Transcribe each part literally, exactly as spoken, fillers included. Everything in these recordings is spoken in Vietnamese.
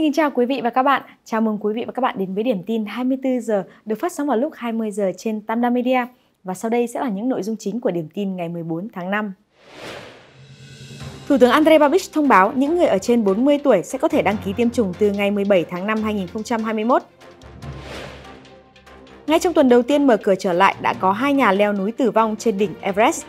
Xin chào quý vị và các bạn. Chào mừng quý vị và các bạn đến với Điểm tin hai mươi tư giờ được phát sóng vào lúc hai mươi giờ trên Tam Đa Media. Và sau đây sẽ là những nội dung chính của Điểm tin ngày mười bốn tháng năm. Thủ tướng Andrej Babiš thông báo những người ở trên bốn mươi tuổi sẽ có thể đăng ký tiêm chủng từ ngày mười bảy tháng năm năm hai nghìn không trăm hai mươi mốt. Ngay trong tuần đầu tiên mở cửa trở lại đã có hai nhà leo núi tử vong trên đỉnh Everest.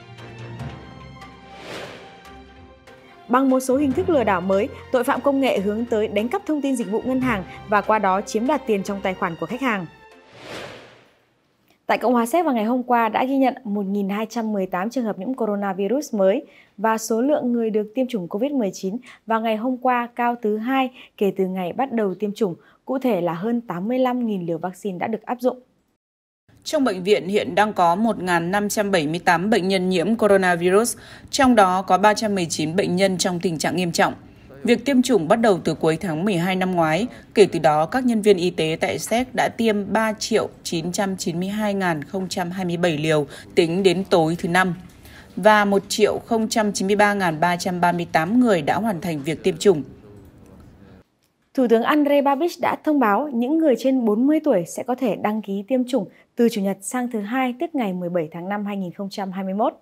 Bằng một số hình thức lừa đảo mới, tội phạm công nghệ hướng tới đánh cắp thông tin dịch vụ ngân hàng và qua đó chiếm đoạt tiền trong tài khoản của khách hàng. Tại Cộng hòa Séc vào ngày hôm qua đã ghi nhận một nghìn hai trăm mười tám trường hợp nhiễm coronavirus mới và số lượng người được tiêm chủng covid mười chín vào ngày hôm qua cao thứ hai kể từ ngày bắt đầu tiêm chủng, cụ thể là hơn tám mươi lăm nghìn liều vaccine đã được áp dụng. Trong bệnh viện hiện đang có một nghìn năm trăm bảy mươi tám bệnh nhân nhiễm coronavirus, trong đó có ba trăm mười chín bệnh nhân trong tình trạng nghiêm trọng. Việc tiêm chủng bắt đầu từ cuối tháng mười hai năm ngoái, kể từ đó các nhân viên y tế tại Séc đã tiêm ba triệu chín trăm chín mươi hai nghìn không trăm hai mươi bảy liều tính đến tối thứ Năm, và một triệu không trăm chín mươi ba nghìn ba trăm ba mươi tám người đã hoàn thành việc tiêm chủng. Thủ tướng Andrej Babiš đã thông báo những người trên bốn mươi tuổi sẽ có thể đăng ký tiêm chủng từ Chủ nhật sang thứ Hai, tức ngày mười bảy tháng năm năm hai nghìn không trăm hai mươi mốt.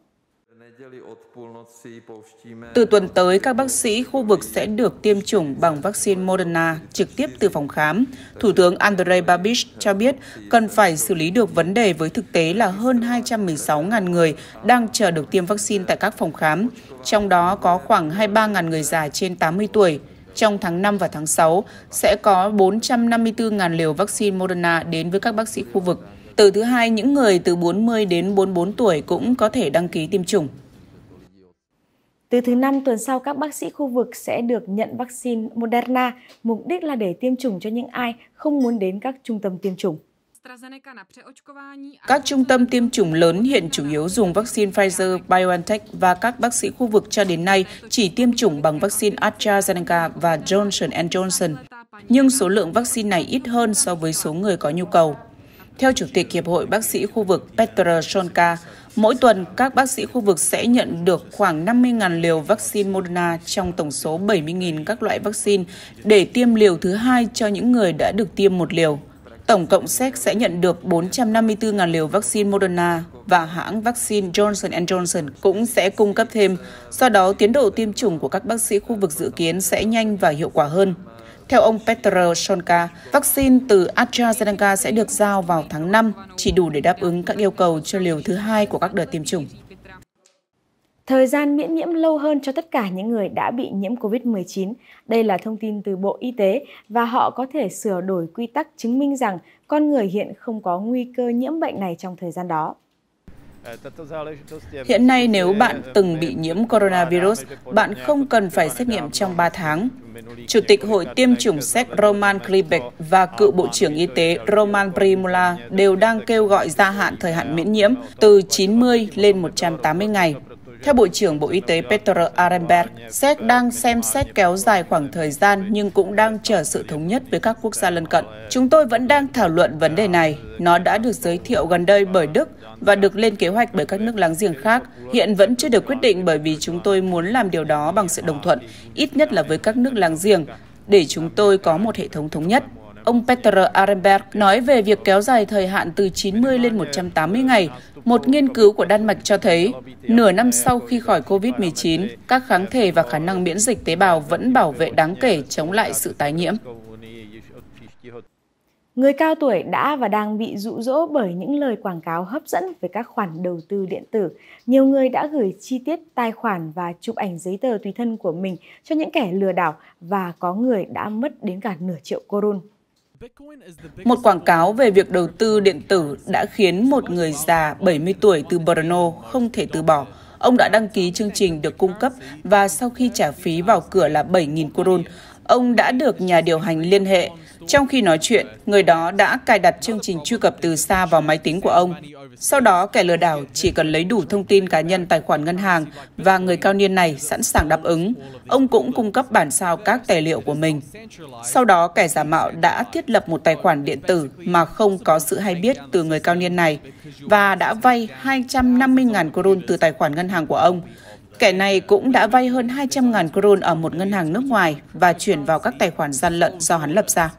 Từ tuần tới, các bác sĩ khu vực sẽ được tiêm chủng bằng vaccine Moderna trực tiếp từ phòng khám. Thủ tướng Andrej Babiš cho biết cần phải xử lý được vấn đề với thực tế là hơn hai trăm mười sáu nghìn người đang chờ được tiêm vaccine tại các phòng khám, trong đó có khoảng hai mươi ba nghìn người già trên tám mươi tuổi. Trong tháng năm và tháng sáu, sẽ có bốn trăm năm mươi tư nghìn liều vaccine Moderna đến với các bác sĩ khu vực. Từ thứ Hai, những người từ bốn mươi đến bốn mươi bốn tuổi cũng có thể đăng ký tiêm chủng. Từ thứ Năm tuần sau, các bác sĩ khu vực sẽ được nhận vaccine Moderna, mục đích là để tiêm chủng cho những ai không muốn đến các trung tâm tiêm chủng. Các trung tâm tiêm chủng lớn hiện chủ yếu dùng vaccine Pfizer-BioNTech và các bác sĩ khu vực cho đến nay chỉ tiêm chủng bằng vaccine AstraZeneca và Johnson and Johnson. Nhưng số lượng vaccine này ít hơn so với số người có nhu cầu. Theo Chủ tịch Hiệp hội Bác sĩ khu vực Petr Šonka, mỗi tuần các bác sĩ khu vực sẽ nhận được khoảng năm mươi nghìn liều vaccine Moderna trong tổng số bảy mươi nghìn các loại vaccine để tiêm liều thứ hai cho những người đã được tiêm một liều. Tổng cộng Séc sẽ nhận được bốn trăm năm mươi tư nghìn liều vaccine Moderna và hãng vaccine Johnson and Johnson cũng sẽ cung cấp thêm. Do đó, tiến độ tiêm chủng của các bác sĩ khu vực dự kiến sẽ nhanh và hiệu quả hơn. Theo ông Petr Šonka, vaccine từ AstraZeneca sẽ được giao vào tháng năm, chỉ đủ để đáp ứng các yêu cầu cho liều thứ hai của các đợt tiêm chủng. Thời gian miễn nhiễm lâu hơn cho tất cả những người đã bị nhiễm covid mười chín. Đây là thông tin từ Bộ Y tế và họ có thể sửa đổi quy tắc chứng minh rằng con người hiện không có nguy cơ nhiễm bệnh này trong thời gian đó. Hiện nay, nếu bạn từng bị nhiễm coronavirus, bạn không cần phải xét nghiệm trong ba tháng. Chủ tịch Hội tiêm chủng Séc Roman Klibec và cựu Bộ trưởng Y tế Roman Primula đều đang kêu gọi gia hạn thời hạn miễn nhiễm từ chín mươi lên một trăm tám mươi ngày. Theo Bộ trưởng Bộ Y tế Petr Arenberg, Séc đang xem xét kéo dài khoảng thời gian nhưng cũng đang chờ sự thống nhất với các quốc gia lân cận. Chúng tôi vẫn đang thảo luận vấn đề này. Nó đã được giới thiệu gần đây bởi Đức và được lên kế hoạch bởi các nước láng giềng khác. Hiện vẫn chưa được quyết định bởi vì chúng tôi muốn làm điều đó bằng sự đồng thuận, ít nhất là với các nước láng giềng, để chúng tôi có một hệ thống thống nhất. Ông Petr Arenberg nói về việc kéo dài thời hạn từ chín mươi lên một trăm tám mươi ngày. Một nghiên cứu của Đan Mạch cho thấy, nửa năm sau khi khỏi covid mười chín, các kháng thể và khả năng miễn dịch tế bào vẫn bảo vệ đáng kể chống lại sự tái nhiễm. Người cao tuổi đã và đang bị dụ dỗ bởi những lời quảng cáo hấp dẫn về các khoản đầu tư điện tử. Nhiều người đã gửi chi tiết tài khoản và chụp ảnh giấy tờ tùy thân của mình cho những kẻ lừa đảo và có người đã mất đến cả nửa triệu corun. Một quảng cáo về việc đầu tư điện tử đã khiến một người già bảy mươi tuổi từ Brno không thể từ bỏ. Ông đã đăng ký chương trình được cung cấp và sau khi trả phí vào cửa là bảy nghìn corun, ông đã được nhà điều hành liên hệ. Trong khi nói chuyện, người đó đã cài đặt chương trình truy cập từ xa vào máy tính của ông. Sau đó, kẻ lừa đảo chỉ cần lấy đủ thông tin cá nhân tài khoản ngân hàng và người cao niên này sẵn sàng đáp ứng. Ông cũng cung cấp bản sao các tài liệu của mình. Sau đó, kẻ giả mạo đã thiết lập một tài khoản điện tử mà không có sự hay biết từ người cao niên này và đã vay hai trăm năm mươi nghìn corun từ tài khoản ngân hàng của ông. Kẻ này cũng đã vay hơn hai trăm nghìn crore ở một ngân hàng nước ngoài và chuyển vào các tài khoản gian lận do hắn lập ra.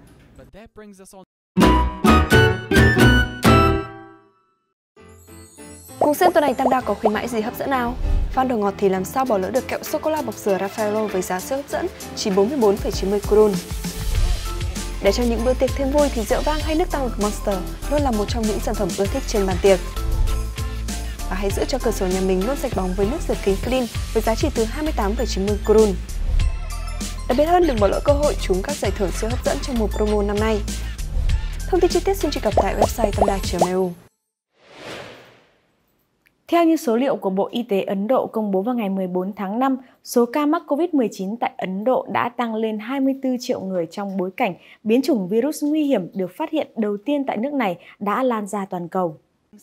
Cùng xem tuần này Tam Đa có khuyến mãi gì hấp dẫn nào? Fan đồ ngọt thì làm sao bỏ lỡ được kẹo sô-cô-la bọc dừa Raffaello với giá siêu hấp dẫn chỉ bốn mươi bốn phẩy chín mươi crore. Để cho những bữa tiệc thêm vui thì rượu vang hay nước tăng lực Monster luôn là một trong những sản phẩm ưa thích trên bàn tiệc. Và hãy giữ cho cửa sổ nhà mình luôn sạch bóng với nước rửa kính Clean với giá chỉ từ hai mươi tám phẩy chín mươi crore. Đặc biệt hơn, đừng bỏ lỡ cơ hội trúng các giải thưởng siêu hấp dẫn trong mùa promo năm nay. Thông tin chi tiết xin truy cập tại website tamda chấm e u. Theo như số liệu của Bộ Y tế Ấn Độ công bố vào ngày mười bốn tháng năm, số ca mắc Covid mười chín tại Ấn Độ đã tăng lên hai mươi tư triệu người trong bối cảnh biến chủng virus nguy hiểm được phát hiện đầu tiên tại nước này đã lan ra toàn cầu.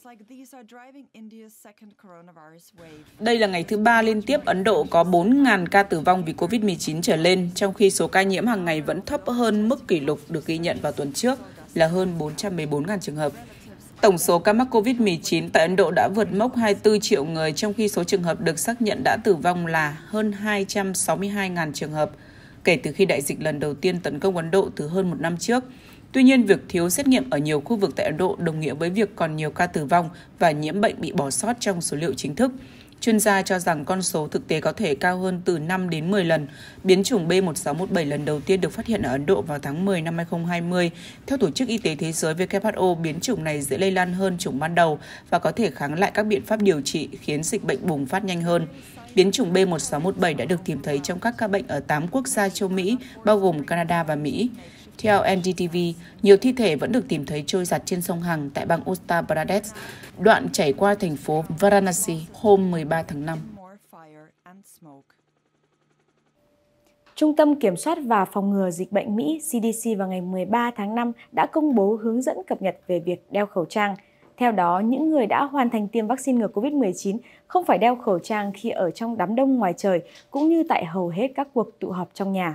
Đây là ngày thứ ba liên tiếp Ấn Độ có bốn nghìn ca tử vong vì Covid mười chín trở lên, trong khi số ca nhiễm hàng ngày vẫn thấp hơn mức kỷ lục được ghi nhận vào tuần trước là hơn bốn trăm mười bốn nghìn trường hợp. Tổng số ca mắc Covid mười chín tại Ấn Độ đã vượt mốc hai mươi tư triệu người, trong khi số trường hợp được xác nhận đã tử vong là hơn hai trăm sáu mươi hai nghìn trường hợp, kể từ khi đại dịch lần đầu tiên tấn công Ấn Độ từ hơn một năm trước. Tuy nhiên, việc thiếu xét nghiệm ở nhiều khu vực tại Ấn Độ đồng nghĩa với việc còn nhiều ca tử vong và nhiễm bệnh bị bỏ sót trong số liệu chính thức. Chuyên gia cho rằng con số thực tế có thể cao hơn từ năm đến mười lần. Biến chủng B một sáu một bảy lần đầu tiên được phát hiện ở Ấn Độ vào tháng mười năm hai nghìn không trăm hai mươi. Theo Tổ chức Y tế Thế giới W H O, biến chủng này dễ lây lan hơn chủng ban đầu và có thể kháng lại các biện pháp điều trị, khiến dịch bệnh bùng phát nhanh hơn. Biến chủng B một sáu một bảy đã được tìm thấy trong các ca bệnh ở tám quốc gia châu Mỹ, bao gồm Canada và Mỹ. Theo N D T V, nhiều thi thể vẫn được tìm thấy trôi giạt trên sông Hằng tại bang Uttar Pradesh, đoạn chảy qua thành phố Varanasi hôm mười ba tháng năm. Trung tâm Kiểm soát và Phòng ngừa Dịch bệnh Mỹ C D C vào ngày mười ba tháng năm đã công bố hướng dẫn cập nhật về việc đeo khẩu trang. Theo đó, những người đã hoàn thành tiêm vaccine ngừa Covid mười chín không phải đeo khẩu trang khi ở trong đám đông ngoài trời, cũng như tại hầu hết các cuộc tụ họp trong nhà.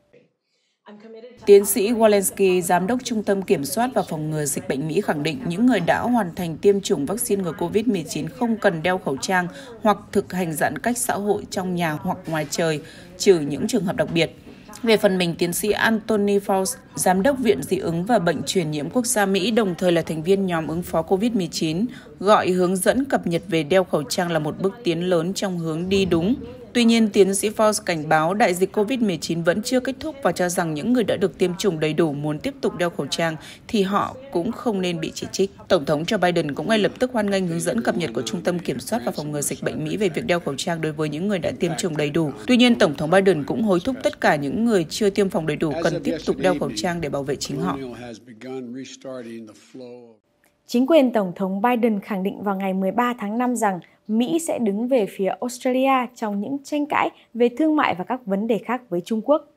Tiến sĩ Walensky, Giám đốc Trung tâm Kiểm soát và Phòng ngừa Dịch bệnh Mỹ khẳng định những người đã hoàn thành tiêm chủng vaccine ngừa Covid mười chín không cần đeo khẩu trang hoặc thực hành giãn cách xã hội trong nhà hoặc ngoài trời, trừ những trường hợp đặc biệt. Về phần mình, tiến sĩ Anthony Fauci, Giám đốc Viện Dị ứng và Bệnh truyền nhiễm quốc gia Mỹ, đồng thời là thành viên nhóm ứng phó Covid mười chín, gọi hướng dẫn cập nhật về đeo khẩu trang là một bước tiến lớn trong hướng đi đúng. Tuy nhiên, tiến sĩ Fauci cảnh báo đại dịch Covid mười chín vẫn chưa kết thúc và cho rằng những người đã được tiêm chủng đầy đủ muốn tiếp tục đeo khẩu trang thì họ cũng không nên bị chỉ trích. Tổng thống Joe Biden cũng ngay lập tức hoan nghênh hướng dẫn cập nhật của Trung tâm Kiểm soát và Phòng ngừa Dịch bệnh Mỹ về việc đeo khẩu trang đối với những người đã tiêm chủng đầy đủ. Tuy nhiên, Tổng thống Biden cũng hối thúc tất cả những người chưa tiêm phòng đầy đủ cần tiếp tục đeo khẩu trang để bảo vệ chính họ. Chính quyền Tổng thống Biden khẳng định vào ngày mười ba tháng năm rằng Mỹ sẽ đứng về phía Australia trong những tranh cãi về thương mại và các vấn đề khác với Trung Quốc.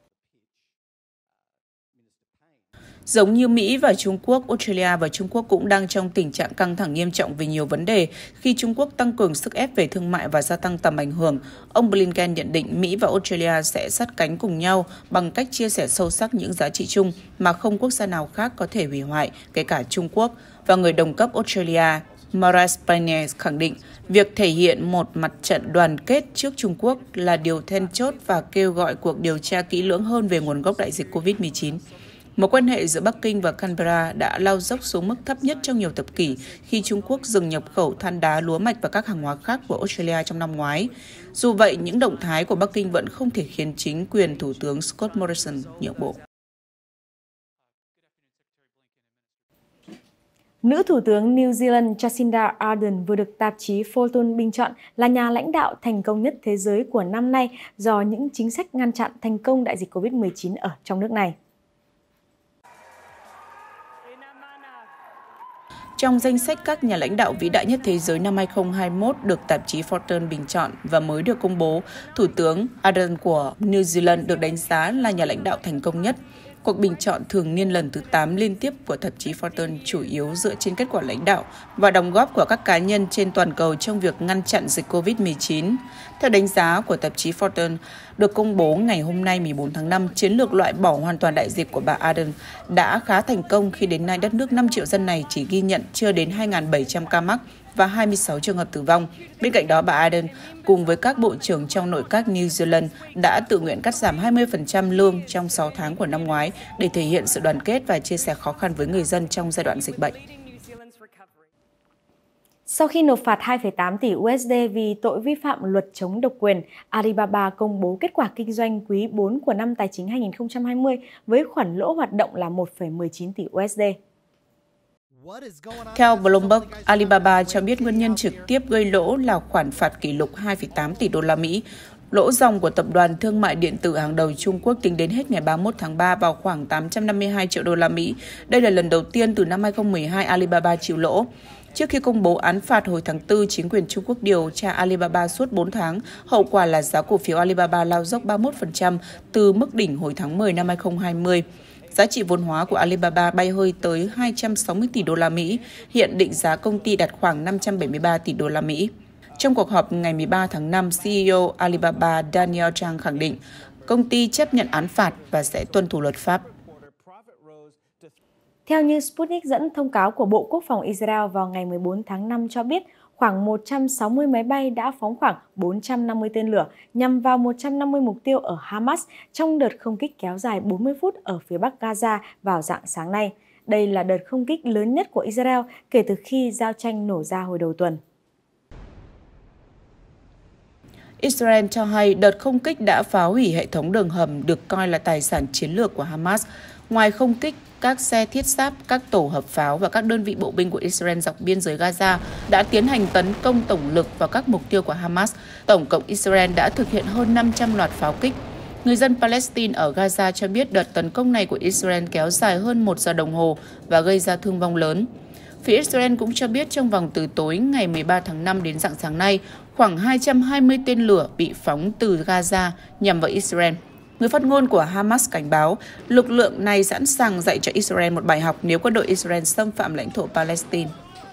Giống như Mỹ và Trung Quốc, Australia và Trung Quốc cũng đang trong tình trạng căng thẳng nghiêm trọng về nhiều vấn đề khi Trung Quốc tăng cường sức ép về thương mại và gia tăng tầm ảnh hưởng. Ông Blinken nhận định Mỹ và Australia sẽ sát cánh cùng nhau bằng cách chia sẻ sâu sắc những giá trị chung mà không quốc gia nào khác có thể hủy hoại, kể cả Trung Quốc. Và người đồng cấp Australia, Marise Payne khẳng định việc thể hiện một mặt trận đoàn kết trước Trung Quốc là điều then chốt và kêu gọi cuộc điều tra kỹ lưỡng hơn về nguồn gốc đại dịch Covid mười chín. Mối quan hệ giữa Bắc Kinh và Canberra đã lao dốc xuống mức thấp nhất trong nhiều thập kỷ khi Trung Quốc dừng nhập khẩu than đá, lúa mạch và các hàng hóa khác của Australia trong năm ngoái. Dù vậy, những động thái của Bắc Kinh vẫn không thể khiến chính quyền Thủ tướng Scott Morrison nhượng bộ. Nữ Thủ tướng New Zealand Jacinda Ardern vừa được tạp chí Fortune bình chọn là nhà lãnh đạo thành công nhất thế giới của năm nay do những chính sách ngăn chặn thành công đại dịch Covid mười chín ở trong nước này. Trong danh sách các nhà lãnh đạo vĩ đại nhất thế giới năm hai nghìn không trăm hai mươi mốt được tạp chí Fortune bình chọn và mới được công bố, Thủ tướng Ardern của New Zealand được đánh giá là nhà lãnh đạo thành công nhất. Cuộc bình chọn thường niên lần thứ tám liên tiếp của tạp chí Fortune chủ yếu dựa trên kết quả lãnh đạo và đóng góp của các cá nhân trên toàn cầu trong việc ngăn chặn dịch Covid mười chín. Theo đánh giá của tạp chí Fortune, được công bố ngày hôm nay mười bốn tháng năm, chiến lược loại bỏ hoàn toàn đại dịch của bà Ardern đã khá thành công khi đến nay đất nước năm triệu dân này chỉ ghi nhận chưa đến hai nghìn bảy trăm ca mắc, và hai mươi sáu trường hợp tử vong. Bên cạnh đó, bà Ardern cùng với các bộ trưởng trong nội các New Zealand đã tự nguyện cắt giảm hai mươi phần trăm lương trong sáu tháng của năm ngoái để thể hiện sự đoàn kết và chia sẻ khó khăn với người dân trong giai đoạn dịch bệnh. Sau khi nộp phạt hai phẩy tám tỷ u ét đê vì tội vi phạm luật chống độc quyền, Alibaba công bố kết quả kinh doanh quý bốn của năm tài chính hai nghìn không trăm hai mươi với khoản lỗ hoạt động là một phẩy mười chín tỷ u ét đê. Theo Bloomberg, Alibaba cho biết nguyên nhân trực tiếp gây lỗ là khoản phạt kỷ lục hai phẩy tám tỷ đô la Mỹ. Lỗ ròng của tập đoàn thương mại điện tử hàng đầu Trung Quốc tính đến hết ngày ba mươi mốt tháng ba vào khoảng tám trăm năm mươi hai triệu đô la Mỹ. Đây là lần đầu tiên từ năm hai nghìn không trăm mười hai Alibaba chịu lỗ. Trước khi công bố án phạt hồi tháng tư, chính quyền Trung Quốc điều tra Alibaba suốt bốn tháng. Hậu quả là giá cổ phiếu Alibaba lao dốc ba mươi mốt phần trăm từ mức đỉnh hồi tháng mười năm hai nghìn không trăm hai mươi. Giá trị vốn hóa của Alibaba bay hơi tới hai trăm sáu mươi tỷ đô la Mỹ. Hiện định giá công ty đạt khoảng năm trăm bảy mươi ba tỷ đô la Mỹ. Trong cuộc họp ngày mười ba tháng năm, xê e ô Alibaba Daniel Zhang khẳng định công ty chấp nhận án phạt và sẽ tuân thủ luật pháp. Theo như Sputnik dẫn thông cáo của Bộ Quốc phòng Israel vào ngày mười bốn tháng năm cho biết, khoảng một trăm sáu mươi máy bay đã phóng khoảng bốn trăm năm mươi tên lửa nhằm vào một trăm năm mươi mục tiêu ở Hamas trong đợt không kích kéo dài bốn mươi phút ở phía bắc Gaza vào rạng sáng nay. Đây là đợt không kích lớn nhất của Israel kể từ khi giao tranh nổ ra hồi đầu tuần. Israel cho hay đợt không kích đã phá hủy hệ thống đường hầm được coi là tài sản chiến lược của Hamas. Ngoài không kích, các xe thiết giáp, các tổ hợp pháo và các đơn vị bộ binh của Israel dọc biên giới Gaza đã tiến hành tấn công tổng lực vào các mục tiêu của Hamas. Tổng cộng Israel đã thực hiện hơn năm trăm loạt pháo kích. Người dân Palestine ở Gaza cho biết đợt tấn công này của Israel kéo dài hơn một giờ đồng hồ và gây ra thương vong lớn. Phía Israel cũng cho biết trong vòng từ tối ngày mười ba tháng năm đến rạng sáng nay, khoảng hai trăm hai mươi tên lửa bị phóng từ Gaza nhằm vào Israel. Người phát ngôn của Hamas cảnh báo lực lượng này sẵn sàng dạy cho Israel một bài học nếu quân đội Israel xâm phạm lãnh thổ Palestine.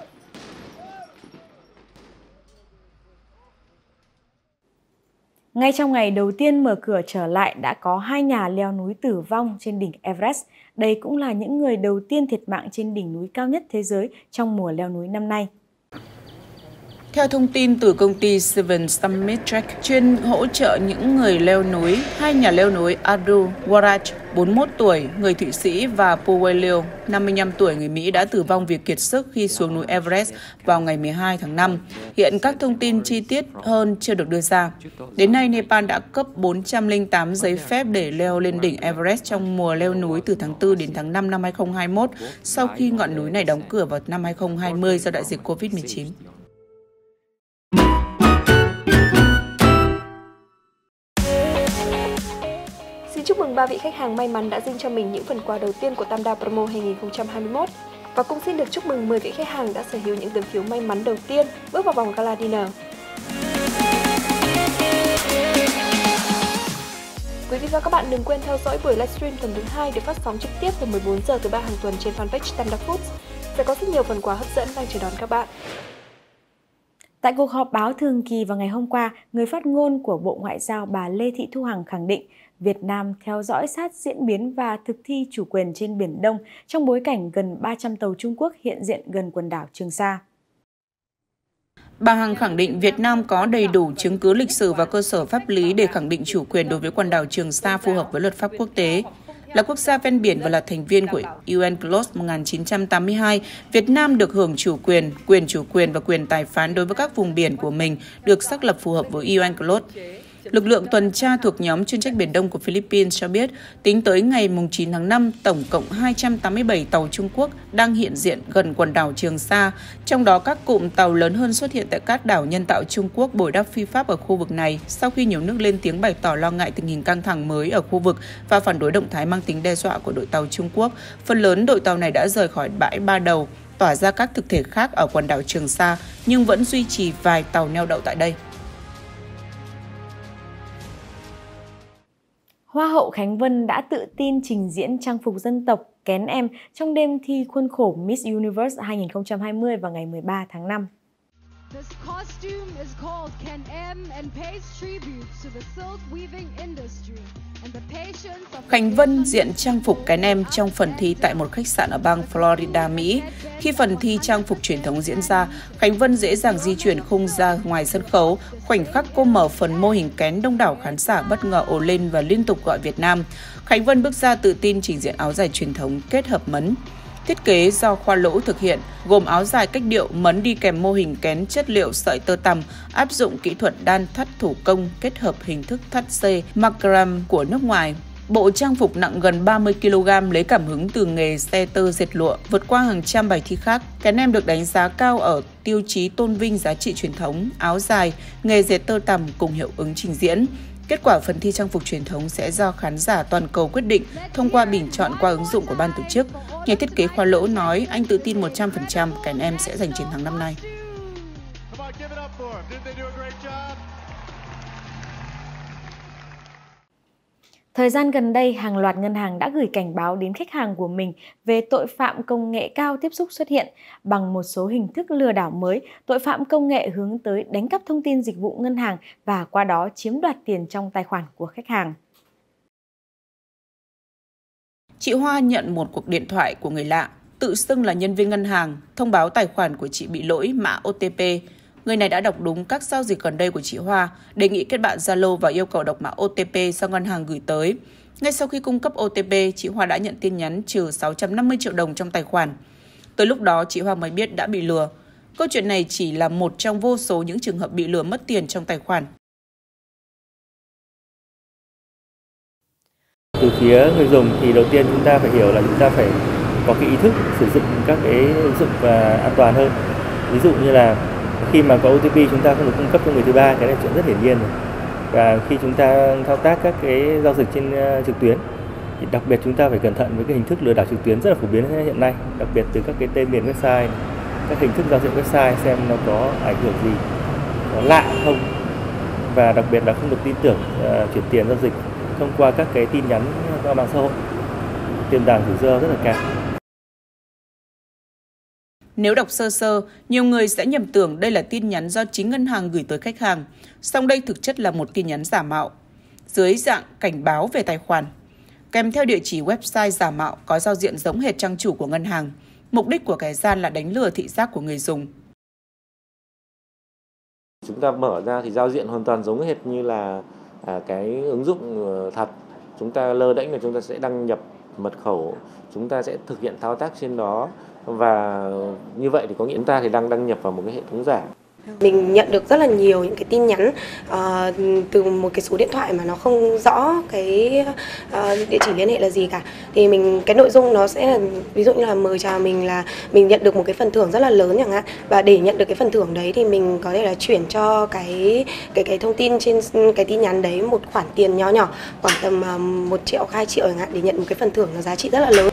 Ngay trong ngày đầu tiên mở cửa trở lại đã có hai nhà leo núi tử vong trên đỉnh Everest. Đây cũng là những người đầu tiên thiệt mạng trên đỉnh núi cao nhất thế giới trong mùa leo núi năm nay. Theo thông tin từ công ty Seven Summit Trek chuyên hỗ trợ những người leo núi, hai nhà leo núi Adu Waraj, bốn mươi mốt tuổi, người Thụy Sĩ và Powelio, năm mươi lăm tuổi, người Mỹ đã tử vong vì kiệt sức khi xuống núi Everest vào ngày mười hai tháng năm. Hiện các thông tin chi tiết hơn chưa được đưa ra. Đến nay, Nepal đã cấp bốn trăm lẻ tám giấy phép để leo lên đỉnh Everest trong mùa leo núi từ tháng tư đến tháng năm năm hai nghìn không trăm hai mươi mốt, sau khi ngọn núi này đóng cửa vào năm hai nghìn không trăm hai mươi do đại dịch Covid mười chín. Xin chúc mừng ba vị khách hàng may mắn đã dinh cho mình những phần quà đầu tiên của Tam Đa Promo hai nghìn không trăm hai mươi mốt. Và cũng xin được chúc mừng mười vị khách hàng đã sở hữu những tấm phiếu may mắn đầu tiên bước vào vòng Gala Dinner. Quý vị và các bạn đừng quên theo dõi buổi livestream tuần thứ hai được phát sóng trực tiếp từ mười bốn giờ thứ ba hàng tuần trên fanpage Tam Đa Foods. Sẽ có rất nhiều phần quà hấp dẫn đang chờ đón các bạn. Tại cuộc họp báo thường kỳ vào ngày hôm qua, người phát ngôn của Bộ Ngoại giao bà Lê Thị Thu Hằng khẳng định Việt Nam theo dõi sát diễn biến và thực thi chủ quyền trên Biển Đông trong bối cảnh gần ba trăm tàu Trung Quốc hiện diện gần quần đảo Trường Sa. Bà Hằng khẳng định Việt Nam có đầy đủ chứng cứ lịch sử và cơ sở pháp lý để khẳng định chủ quyền đối với quần đảo Trường Sa phù hợp với luật pháp quốc tế. Là quốc gia ven biển và là thành viên của u en Clos một nghìn chín trăm tám mươi hai, Việt Nam được hưởng chủ quyền, quyền chủ quyền và quyền tài phán đối với các vùng biển của mình được xác lập phù hợp với u en Clos. Lực lượng tuần tra thuộc nhóm chuyên trách Biển Đông của Philippines cho biết, tính tới ngày chín tháng năm, tổng cộng hai trăm tám mươi bảy tàu Trung Quốc đang hiện diện gần quần đảo Trường Sa, trong đó các cụm tàu lớn hơn xuất hiện tại các đảo nhân tạo Trung Quốc bồi đắp phi pháp ở khu vực này, sau khi nhiều nước lên tiếng bày tỏ lo ngại tình hình căng thẳng mới ở khu vực và phản đối động thái mang tính đe dọa của đội tàu Trung Quốc. Phần lớn đội tàu này đã rời khỏi bãi Ba Đầu, tỏa ra các thực thể khác ở quần đảo Trường Sa, nhưng vẫn duy trì vài tàu neo đậu tại đây. Hoa hậu Khánh Vân đã tự tin trình diễn trang phục dân tộc Kén Em trong đêm thi khuôn khổ Miss Universe hai nghìn không trăm hai mươi vào ngày mười ba tháng năm. This costume is called Can Em and pays tribute to the silk weaving industry and the patience of Khánh Vân diện trang phục Can Em trong phần thi tại một khách sạn ở bang Florida, Mỹ. Khi phần thi trang phục truyền thống diễn ra, Khánh Vân dễ dàng di chuyển khung ra ngoài sân khấu. Khoảnh khắc cô mở phần mô hình kén, đông đảo khán giả bất ngờ ồ lên và liên tục gọi Việt Nam. Khánh Vân bước ra tự tin trình diễn áo dài truyền thống kết hợp mấn. Thiết kế do Khoa Lỗ thực hiện, gồm áo dài cách điệu mấn đi kèm mô hình kén chất liệu sợi tơ tằm, áp dụng kỹ thuật đan thắt thủ công kết hợp hình thức thắt dây macram của nước ngoài. Bộ trang phục nặng gần ba mươi ki lô gam lấy cảm hứng từ nghề xe tơ dệt lụa, vượt qua hàng trăm bài thi khác. Can Em được đánh giá cao ở tiêu chí tôn vinh giá trị truyền thống, áo dài, nghề dệt tơ tằm cùng hiệu ứng trình diễn. Kết quả phần thi trang phục truyền thống sẽ do khán giả toàn cầu quyết định thông qua bình chọn qua ứng dụng của ban tổ chức. Nhà thiết kế Khoa Lỗ nói anh tự tin một trăm phần trăm Can Em sẽ giành chiến thắng năm nay. Thời gian gần đây, hàng loạt ngân hàng đã gửi cảnh báo đến khách hàng của mình về tội phạm công nghệ cao tiếp xúc xuất hiện. Bằng một số hình thức lừa đảo mới, tội phạm công nghệ hướng tới đánh cắp thông tin dịch vụ ngân hàng và qua đó chiếm đoạt tiền trong tài khoản của khách hàng. Chị Hoa nhận một cuộc điện thoại của người lạ, tự xưng là nhân viên ngân hàng, thông báo tài khoản của chị bị lỗi mã ô tê pê. Người này đã đọc đúng các giao dịch gần đây của chị Hoa, đề nghị kết bạn Zalo và yêu cầu đọc mã ô tê pê do ngân hàng gửi tới. Ngay sau khi cung cấp ô tê pê, chị Hoa đã nhận tin nhắn trừ sáu trăm năm mươi triệu đồng trong tài khoản. Tới lúc đó, chị Hoa mới biết đã bị lừa. Câu chuyện này chỉ là một trong vô số những trường hợp bị lừa mất tiền trong tài khoản. Từ phía người dùng thì đầu tiên chúng ta phải hiểu là chúng ta phải có cái ý thức sử dụng các cái ứng dụng và an toàn hơn. Ví dụ như là khi mà có ô tê pê chúng ta không được cung cấp cho người thứ ba, cái này chuyện rất hiển nhiên rồi. Và khi chúng ta thao tác các cái giao dịch trên uh, trực tuyến thì đặc biệt chúng ta phải cẩn thận với cái hình thức lừa đảo trực tuyến rất là phổ biến hiện nay, đặc biệt từ các cái tên miền website, các hình thức giao dịch website xem nó có ảnh hưởng gì, có lạ không, và đặc biệt là không được tin tưởng uh, chuyển tiền giao dịch thông qua các cái tin nhắn qua mạng xã hội, tiềm ẩn rủi ro rất là cao. Nếu đọc sơ sơ, nhiều người sẽ nhầm tưởng đây là tin nhắn do chính ngân hàng gửi tới khách hàng, song đây thực chất là một tin nhắn giả mạo, dưới dạng cảnh báo về tài khoản, kèm theo địa chỉ website giả mạo có giao diện giống hệt trang chủ của ngân hàng. Mục đích của kẻ gian là đánh lừa thị giác của người dùng. Chúng ta mở ra thì giao diện hoàn toàn giống hệt như là à, cái ứng dụng thật. Chúng ta lơ đễnh là chúng ta sẽ đăng nhập mật khẩu, chúng ta sẽ thực hiện thao tác trên đó. Và như vậy thì có nghĩa chúng ta thì đang đăng nhập vào một cái hệ thống giả. Mình nhận được rất là nhiều những cái tin nhắn uh, từ một cái số điện thoại mà nó không rõ cái uh, địa chỉ liên hệ là gì cả. Thì mình cái nội dung nó sẽ là ví dụ như là mời chào mình là mình nhận được một cái phần thưởng rất là lớn chẳng hạn, và để nhận được cái phần thưởng đấy thì mình có thể là chuyển cho cái cái cái thông tin trên cái tin nhắn đấy một khoản tiền nhỏ nhỏ, khoảng tầm uh, một triệu, hai triệu chẳng hạn, để nhận một cái phần thưởng nó giá trị rất là lớn.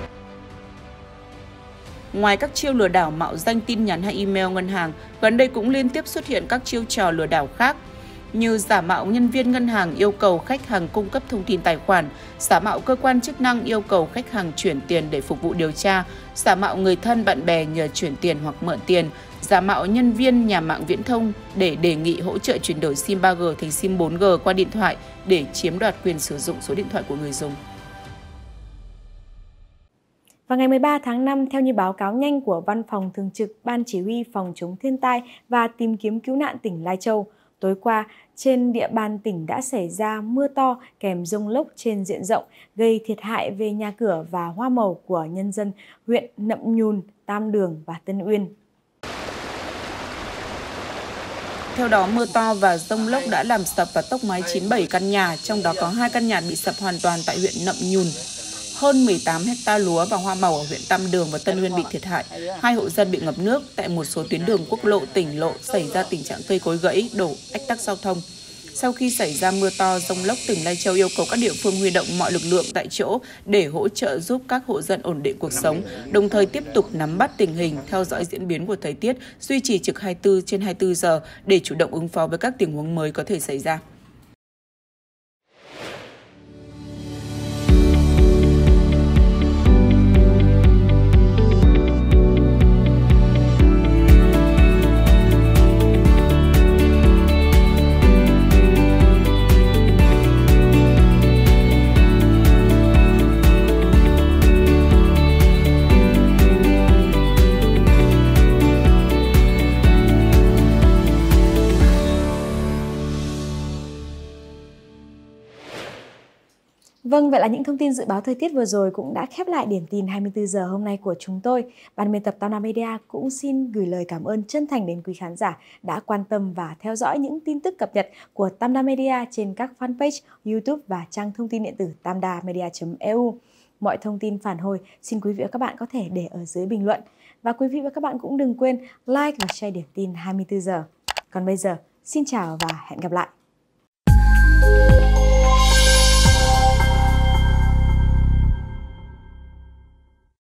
Ngoài các chiêu lừa đảo mạo danh tin nhắn hay email ngân hàng, gần đây cũng liên tiếp xuất hiện các chiêu trò lừa đảo khác như giả mạo nhân viên ngân hàng yêu cầu khách hàng cung cấp thông tin tài khoản, giả mạo cơ quan chức năng yêu cầu khách hàng chuyển tiền để phục vụ điều tra, giả mạo người thân bạn bè nhờ chuyển tiền hoặc mượn tiền, giả mạo nhân viên nhà mạng viễn thông để đề nghị hỗ trợ chuyển đổi sim ba G thành sim bốn G qua điện thoại để chiếm đoạt quyền sử dụng số điện thoại của người dùng. Vào ngày mười ba tháng năm, theo như báo cáo nhanh của Văn phòng Thường trực Ban Chỉ huy Phòng chống thiên tai và tìm kiếm cứu nạn tỉnh Lai Châu, tối qua, trên địa bàn tỉnh đã xảy ra mưa to kèm dông lốc trên diện rộng, gây thiệt hại về nhà cửa và hoa màu của nhân dân huyện Nậm Nhùn, Tam Đường và Tân Uyên. Theo đó, mưa to và dông lốc đã làm sập và tốc mái chín mươi bảy căn nhà, trong đó có hai căn nhà bị sập hoàn toàn tại huyện Nậm Nhùn. Hơn mười tám hecta lúa và hoa màu ở huyện Tam Đường và Tân Uyên bị thiệt hại. Hai hộ dân bị ngập nước. Tại một số tuyến đường quốc lộ, tỉnh lộ xảy ra tình trạng cây cối gãy, đổ, ách tắc giao thông. Sau khi xảy ra mưa to, dông lốc, tỉnh Lai Châu yêu cầu các địa phương huy động mọi lực lượng tại chỗ để hỗ trợ giúp các hộ dân ổn định cuộc sống, đồng thời tiếp tục nắm bắt tình hình, theo dõi diễn biến của thời tiết, duy trì trực hai mươi tư trên hai mươi tư giờ để chủ động ứng phó với các tình huống mới có thể xảy ra. Vâng, vậy là những thông tin dự báo thời tiết vừa rồi cũng đã khép lại điểm tin hai mươi tư giờ hôm nay của chúng tôi. Ban biên tập Tam Nam Media cũng xin gửi lời cảm ơn chân thành đến quý khán giả đã quan tâm và theo dõi những tin tức cập nhật của Tam Nam Media trên các fanpage, YouTube và trang thông tin điện tử tamdamedia chấm e u. Mọi thông tin phản hồi xin quý vị và các bạn có thể để ở dưới bình luận. Và quý vị và các bạn cũng đừng quên like và share điểm tin hai mươi tư giờ. Còn bây giờ, xin chào và hẹn gặp lại!